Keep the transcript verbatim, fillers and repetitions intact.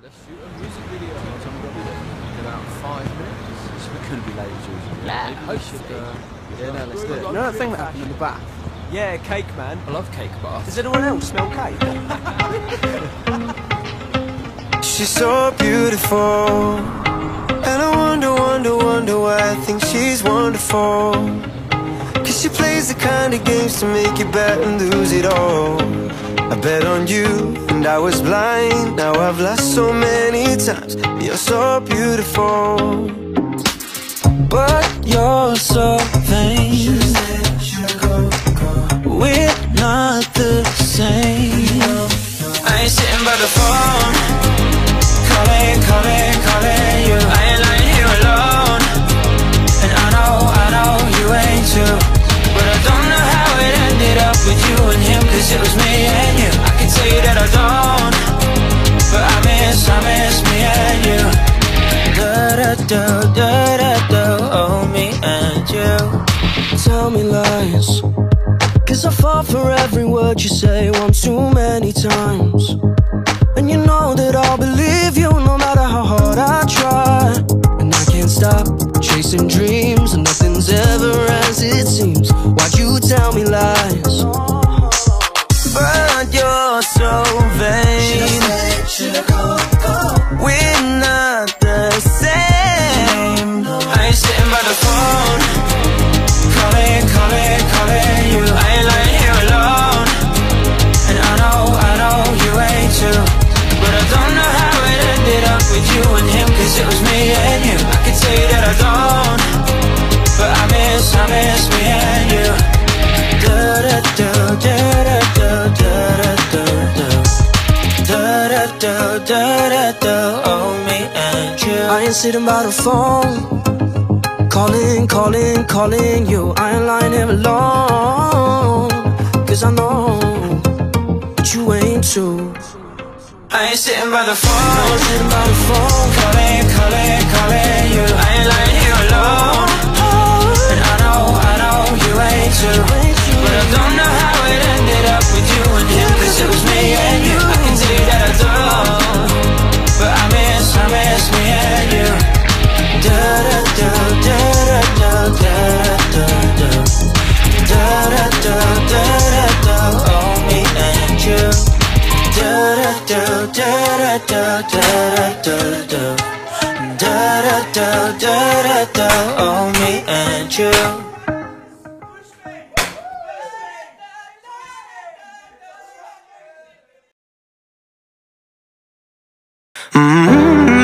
Let's shoot a music video. How long have we got? In about five minutes. So we're going to be late as usual. Yeah, maybe we should. Uh, yeah, no, let's do it. You know that thing that happened in the bath? Yeah, cake man. I love cake bath. Does anyone else smell cake? She's so beautiful, and I wonder, wonder, wonder why I think she's wonderful. Cause she plays the kind of games to make you bet and lose it all. I bet on you, and I was blind. Now I've lost so many times. You're so beautiful, but you're so vain. We're not the same. I ain't sitting by the phone, calling, calling, calling you. I ain't lying here alone, and I know, I know you ain't too. But I don't know how it ended up with you and him, cause it was me and you. I can tell you that I don't, but I miss, I miss me and you. Da-da-da, da-da-da, oh, me and you. Tell me lies, cause I fall for every word you say once too many times. And you know that I'll believe you no matter how hard I try. And I can't stop chasing dreams, and nothing's ever as it seems. Why'd you tell me lies? But you're so vain. We're not the same. I ain't sitting by the phone, calling, calling, calling you. I ain't lying here alone, and I know, I know you ain't too. But I don't know how it ended up with you and him, cause it was me and you. I can tell you that I don't, but I miss, I miss me and you. Da-da-da, da-da-da, da-da-da, da-da-da, da-da-da, oh, me and you. I ain't sitting by the phone, calling, calling, calling you. I ain't lying here alone, cause I know that you ain't too. I ain't sitting by the phone, I ain't sitting by the phone, calling, calling, calling you. I ain't lying here alone, and I know, I know you ain't too. But I don't know how it ended up with you and him, cause it was me and you. I can tell you that I don't, but I miss, I miss me and you. Da-da-da, da-da-da, da-da-da, da-da-da, da-da-da, oh, me and you. Da-da-da, da-da-da, da-da-da, da-da-da, da-da-da, oh, me and you. Mm-hmm.